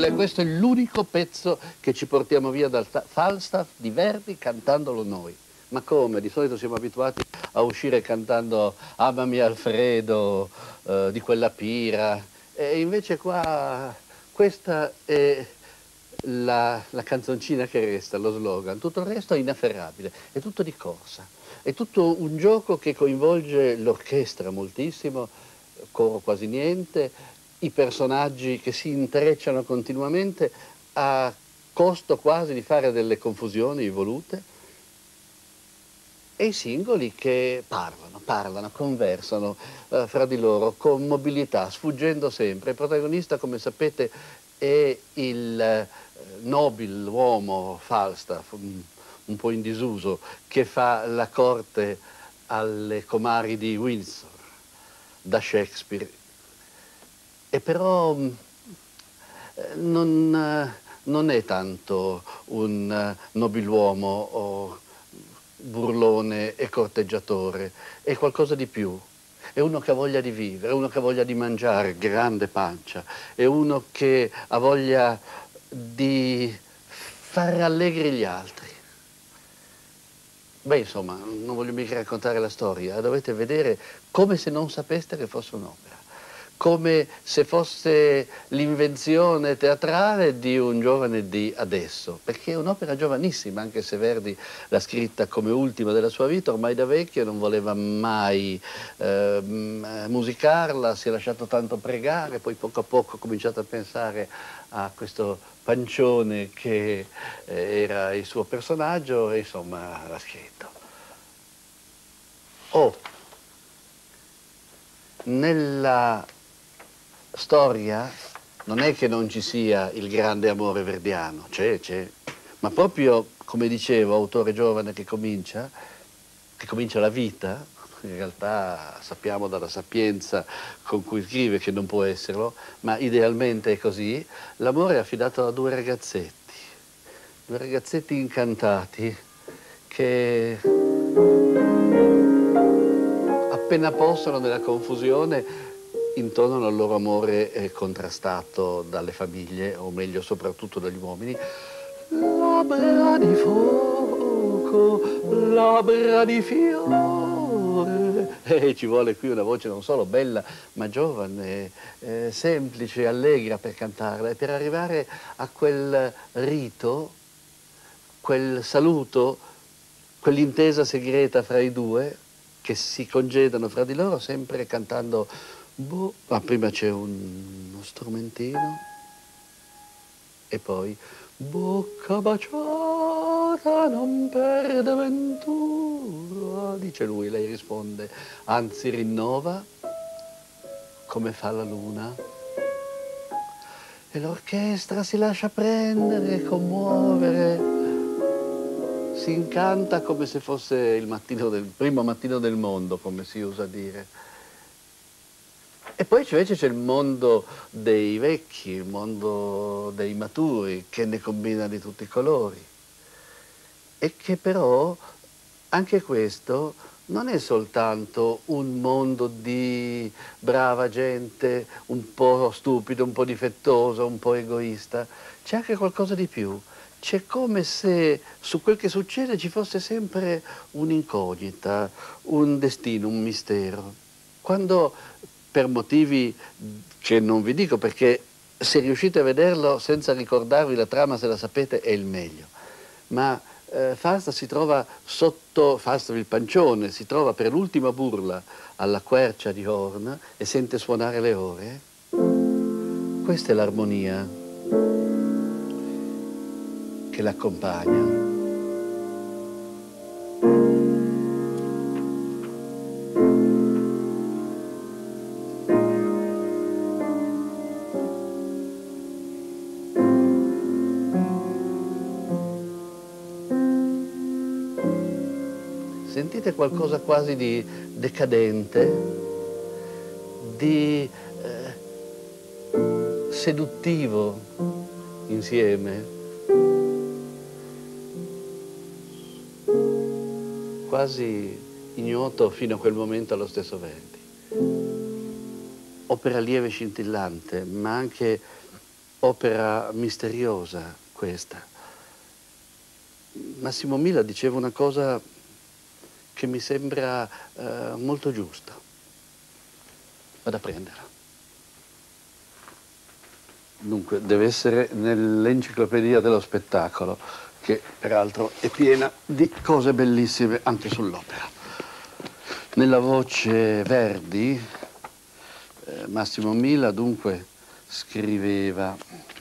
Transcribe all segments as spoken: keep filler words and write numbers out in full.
il, questo è l'unico pezzo che ci portiamo via dal Falstaff di Verdi cantandolo noi. Ma come? Di solito siamo abituati a uscire cantando Amami Alfredo, eh, di quella pira, e invece qua questa è la, la canzoncina che resta, lo slogan. Tutto il resto è inafferrabile, è tutto di corsa, è tutto un gioco che coinvolge l'orchestra moltissimo, coro quasi niente, i personaggi che si intrecciano continuamente a costo quasi di fare delle confusioni volute, e i singoli che parlano, parlano, conversano eh, fra di loro con mobilità, sfuggendo sempre. Il protagonista, come sapete, è il eh, nobiluomo Falstaff, un, un po' in disuso, che fa la corte alle comari di Windsor, da Shakespeare. E però eh, non, eh, non è tanto un eh, nobiluomo o burlone e corteggiatore, è qualcosa di più. È uno che ha voglia di vivere, è uno che ha voglia di mangiare, grande pancia, è uno che ha voglia di far rallegri gli altri. Beh, insomma, non voglio mica raccontare la storia, dovete vedere come se non sapeste che fosse un'opera, come se fosse l'invenzione teatrale di un giovane di adesso, perché è un'opera giovanissima, anche se Verdi l'ha scritta come ultima della sua vita, ormai da vecchio non voleva mai eh, musicarla, si è lasciato tanto pregare, poi poco a poco ha cominciato a pensare a questo pancione che eh, era il suo personaggio e insomma l'ha scritto. Oh, nella storia non è che non ci sia il grande amore verdiano, c'è, c'è, ma proprio, come dicevo, autore giovane che comincia, che comincia la vita, in realtà sappiamo dalla sapienza con cui scrive che non può esserlo, ma idealmente è così, l'amore è affidato a due ragazzetti, due ragazzetti incantati che appena possono nella confusione intonano il loro amore eh, contrastato dalle famiglie, o meglio soprattutto dagli uomini. Labbra di fuoco, labbra di fiore. E ci vuole qui una voce non solo bella, ma giovane, eh, semplice, allegra per cantarla, e per arrivare a quel rito, quel saluto, quell'intesa segreta fra i due, che si congedano fra di loro sempre cantando. Boh, ma prima c'è un, uno strumentino e poi bocca baciata non perde ventura, dice lui, lei risponde, anzi rinnova come fa la luna, e l'orchestra si lascia prendere, commuovere, si incanta come se fosse il mattino del, primo mattino del mondo, come si usa dire. E poi invece c'è il mondo dei vecchi, il mondo dei maturi, che ne combina di tutti i colori. E che però, anche questo, non è soltanto un mondo di brava gente, un po' stupido, un po' difettoso, un po' egoista. C'è anche qualcosa di più. C'è come se su quel che succede ci fosse sempre un'incognita, un destino, un mistero. Quando, per motivi che non vi dico, perché se riuscite a vederlo senza ricordarvi la trama, se la sapete, è il meglio. Ma eh, Falstaff si trova sotto, Falstaff il pancione, si trova per l'ultima burla alla quercia di Horn e sente suonare le ore. Questa è l'armonia che l'accompagna. Sentite qualcosa quasi di decadente, di eh, seduttivo insieme, quasi ignoto fino a quel momento allo stesso Verdi. Opera lieve e scintillante, ma anche opera misteriosa questa. Massimo Mila diceva una cosa che mi sembra eh, molto giusta. Vado a prenderla. Dunque, deve essere nell'Enciclopedia dello Spettacolo, che peraltro è piena di cose bellissime anche sull'opera. Nella voce Verdi, eh, Massimo Mila dunque scriveva: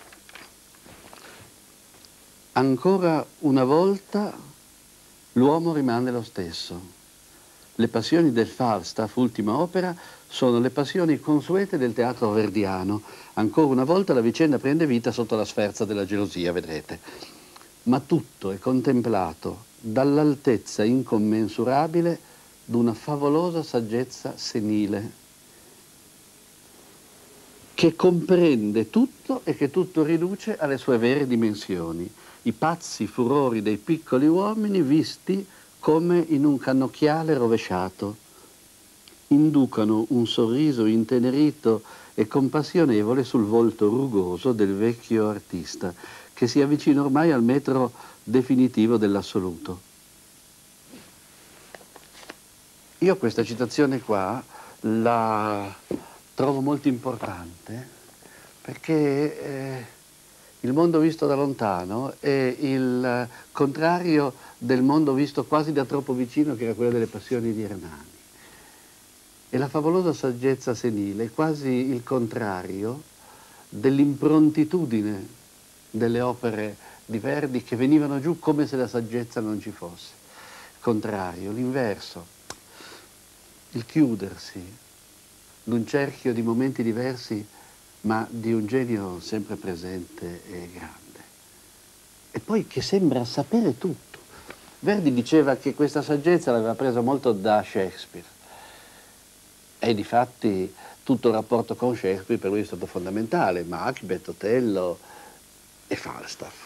ancora una volta l'uomo rimane lo stesso. Le passioni del Falstaff, ultima opera, sono le passioni consuete del teatro verdiano. Ancora una volta la vicenda prende vita sotto la sferza della gelosia, vedrete. Ma tutto è contemplato dall'altezza incommensurabile d'una favolosa saggezza senile, che comprende tutto e che tutto riduce alle sue vere dimensioni. I pazzi furori dei piccoli uomini visti come in un cannocchiale rovesciato, inducano un sorriso intenerito e compassionevole sul volto rugoso del vecchio artista, che si avvicina ormai al metro definitivo dell'assoluto. Io questa citazione qua la trovo molto importante perché eh, il mondo visto da lontano è il contrario del mondo visto quasi da troppo vicino, che era quello delle passioni di Hernani. E la favolosa saggezza senile è quasi il contrario dell'improntitudine delle opere di Verdi, che venivano giù come se la saggezza non ci fosse. Il contrario, l'inverso, il chiudersi d'un cerchio di momenti diversi, ma di un genio sempre presente e grande. E poi che sembra sapere tutto. Verdi diceva che questa saggezza l'aveva presa molto da Shakespeare. E difatti tutto il rapporto con Shakespeare per lui è stato fondamentale, Macbeth, Otello e Falstaff.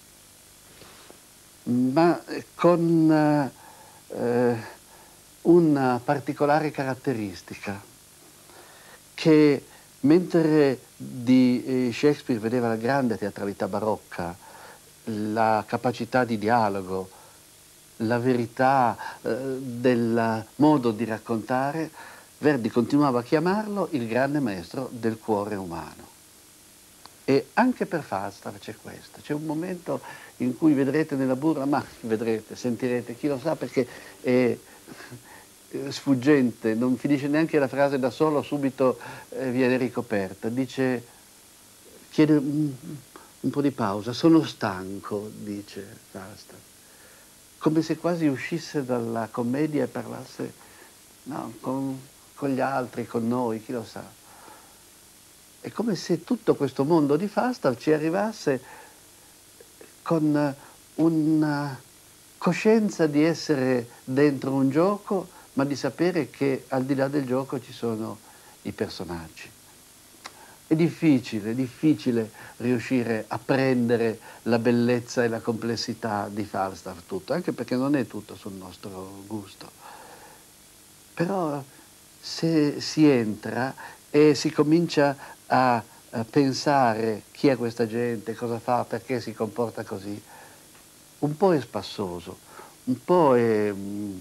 Ma con eh, una particolare caratteristica, che mentre di Shakespeare vedeva la grande teatralità barocca, la capacità di dialogo, la verità eh, del modo di raccontare, Verdi continuava a chiamarlo il grande maestro del cuore umano. E anche per Falstaff c'è questo. C'è un momento in cui vedrete nella burla, ma vedrete, sentirete, chi lo sa, perché è sfuggente, non finisce neanche la frase da solo, subito eh, viene ricoperta. Dice, chiede un, un po' di pausa, sono stanco, dice Falstaff, come se quasi uscisse dalla commedia e parlasse, no, con, con gli altri, con noi, chi lo sa. È come se tutto questo mondo di Falstaff ci arrivasse con una coscienza di essere dentro un gioco, ma di sapere che al di là del gioco ci sono i personaggi. È difficile, è difficile riuscire a prendere la bellezza e la complessità di Falstaff tutto, anche perché non è tutto sul nostro gusto. Però se si entra e si comincia a, a pensare chi è questa gente, cosa fa, perché si comporta così, un po' è spassoso, un po' è,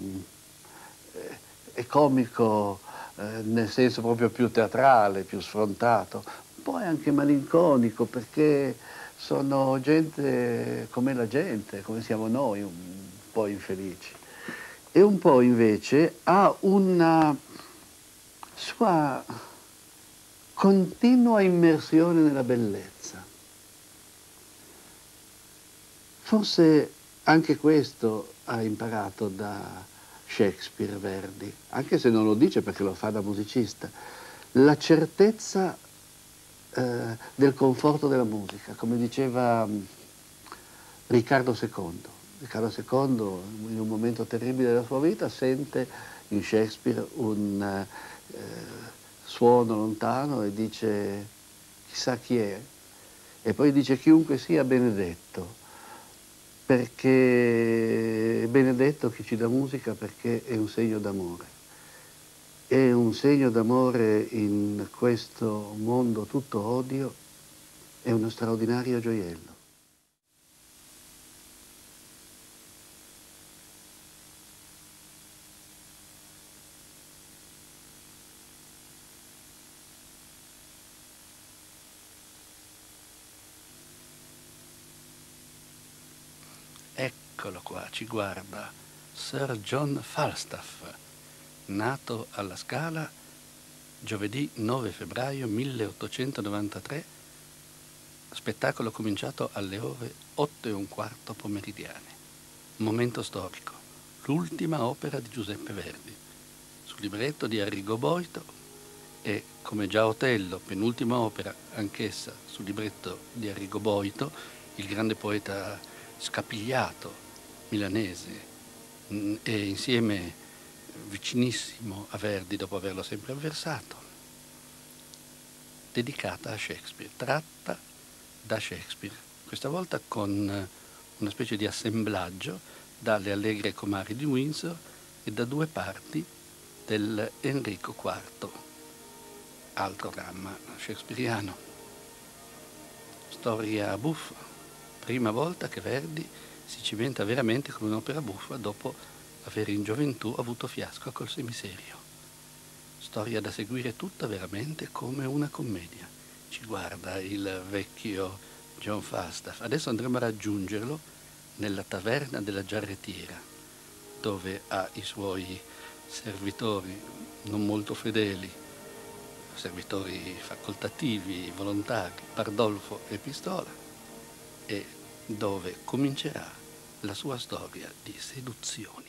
è comico eh, nel senso proprio più teatrale, più sfrontato, un po' è anche malinconico perché sono gente come la gente, come siamo noi, un po' infelici. E un po' invece ha una sua continua immersione nella bellezza. Forse anche questo ha imparato da Shakespeare, Verdi, anche se non lo dice perché lo fa da musicista, la certezza eh, del conforto della musica, come diceva Riccardo secondo. Riccardo secondo, in un momento terribile della sua vita, sente in Shakespeare un eh, suono lontano e dice chissà chi è, e poi dice chiunque sia benedetto, perché è benedetto chi ci dà musica, perché è un segno d'amore. È un segno d'amore in questo mondo tutto odio, è uno straordinario gioiello. Eccolo qua, ci guarda, Sir John Falstaff, nato alla Scala giovedì nove febbraio milleottocentonovantatré, spettacolo cominciato alle ore otto e un quarto pomeridiane. Momento storico, l'ultima opera di Giuseppe Verdi, sul libretto di Arrigo Boito e, come già Otello, penultima opera, anch'essa sul libretto di Arrigo Boito, il grande poeta scapigliato milanese, e insieme vicinissimo a Verdi dopo averlo sempre avversato, dedicata a Shakespeare, tratta da Shakespeare, questa volta con una specie di assemblaggio dalle Allegre Comari di Windsor e da due parti del Enrico quarto, altro dramma shakespeariano. Storia buffa, prima volta che Verdi si cimenta veramente con un'opera buffa dopo aver in gioventù avuto fiasco col semiserio. Storia da seguire tutta veramente come una commedia. Ci guarda il vecchio John Falstaff. Adesso andremo a raggiungerlo nella taverna della Giarrettiera, dove ha i suoi servitori non molto fedeli, servitori facoltativi, volontari, Pardolfo e Pistola, e dove comincerà la sua storia di seduzioni.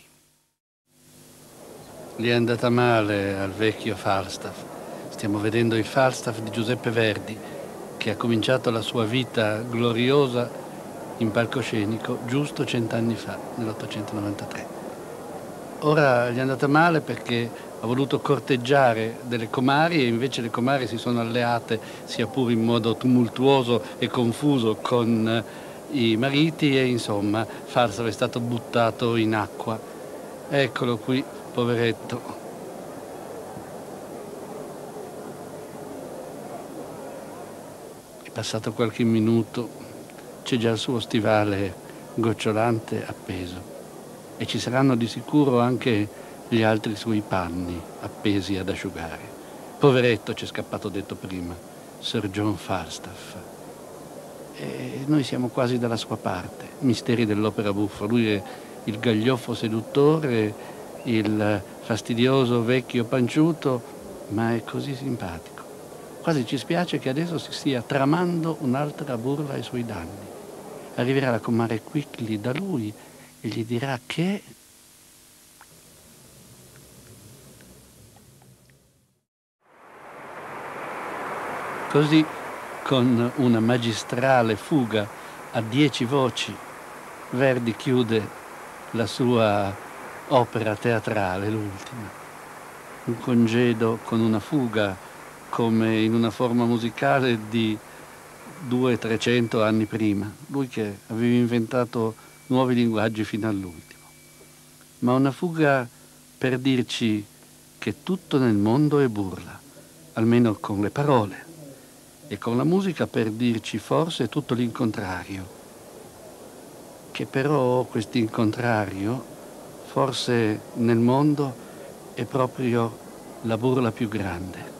Gli è andata male al vecchio Falstaff. Stiamo vedendo il Falstaff di Giuseppe Verdi, che ha cominciato la sua vita gloriosa in palcoscenico giusto cent'anni fa, nell'ottocentonovantatré. Ora gli è andata male perché ha voluto corteggiare delle comari e invece le comari si sono alleate, sia pure in modo tumultuoso e confuso, con i mariti e insomma Falstaff è stato buttato in acqua. Eccolo qui, poveretto. È passato qualche minuto, c'è già il suo stivale gocciolante appeso e ci saranno di sicuro anche gli altri suoi panni appesi ad asciugare. Poveretto, c'è scappato detto prima, Sir John Falstaff. E noi siamo quasi dalla sua parte, misteri dell'opera buffa. Lui è il gaglioffo seduttore, il fastidioso vecchio panciuto, ma è così simpatico. Quasi ci spiace che adesso si stia tramando un'altra burla ai suoi danni. Arriverà la comare Quickly da lui e gli dirà che... Così, con una magistrale fuga a dieci voci, Verdi chiude la sua opera teatrale, l'ultima. Un congedo con una fuga, come in una forma musicale di duecento trecento anni prima. Lui che aveva inventato nuovi linguaggi fino all'ultimo. Ma una fuga per dirci che tutto nel mondo è burla, almeno con le parole. E con la musica per dirci forse tutto l'incontrario, che però quest'incontrario forse nel mondo è proprio la burla più grande.